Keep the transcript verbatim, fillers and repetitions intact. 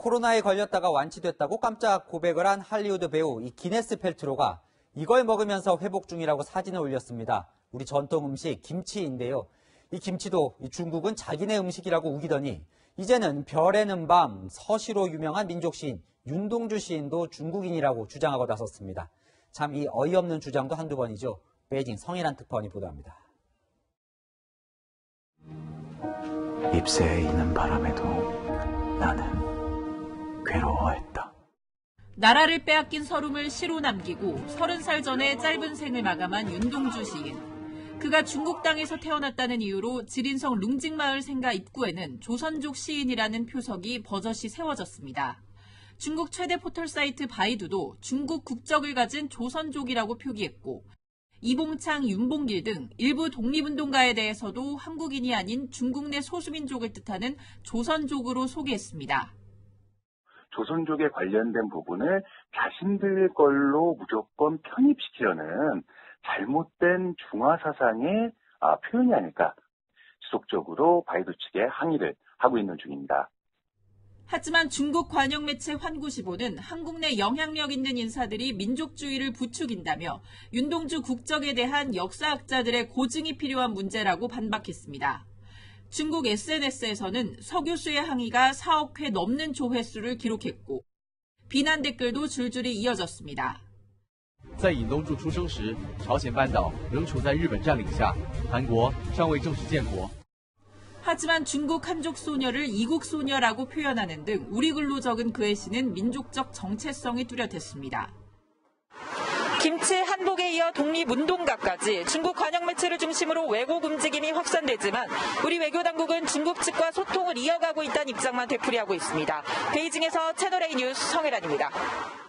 코로나에 걸렸다가 완치됐다고 깜짝 고백을 한 할리우드 배우 이 기네스 펠트로가 이걸 먹으면서 회복 중이라고 사진을 올렸습니다. 우리 전통 음식 김치인데요. 이 김치도 중국은 자기네 음식이라고 우기더니 이제는 별에는 밤 서시로 유명한 민족 시인 윤동주 시인도 중국인이라고 주장하고 나섰습니다. 참 이 어이없는 주장도 한두 번이죠. 베이징 성일한 특파원이 보도합니다. 잎새에 이는 바람에도 나는 괴로워했다. 나라를 빼앗긴 서름을 시로 남기고 서른 살 전에 짧은 생을 마감한 윤동주 시인. 그가 중국 땅에서 태어났다는 이유로 지린성 룽직마을 생가 입구에는 조선족 시인이라는 표석이 버젓이 세워졌습니다. 중국 최대 포털 사이트 바이두도 중국 국적을 가진 조선족이라고 표기했고 이봉창, 윤봉길 등 일부 독립운동가에 대해서도 한국인이 아닌 중국 내 소수민족을 뜻하는 조선족으로 소개했습니다. 조선족에 관련된 부분을 자신들 걸로 무조건 편입시키려는 잘못된 중화 사상의 표현이 아닐까 지속적으로 바이두 측에 항의를 하고 있는 중입니다. 하지만 중국 관영 매체 환구시보는 한국 내 영향력 있는 인사들이 민족주의를 부추긴다며 윤동주 국적에 대한 역사학자들의 고증이 필요한 문제라고 반박했습니다. 중국 에스엔에스에서는 서 교수의 항의가 사억 회 넘는 조회수를 기록했고 비난 댓글도 줄줄이 이어졌습니다. 在尹东柱出生时，朝鲜半岛仍处在日本占领下，韩国尚未正式建国。 하지만 중국 한족 소녀를 이국 소녀라고 표현하는 등 우리 글로 적은 그의 시는 민족적 정체성이 뚜렷했습니다. 김치 한복에 이어 독립운동가까지 중국 관영 매체를 중심으로 왜곡 움직임이 확산되지만 우리 외교당국은 중국 측과 소통을 이어가고 있다는 입장만 되풀이하고 있습니다. 베이징에서 채널A 뉴스 성혜란입니다.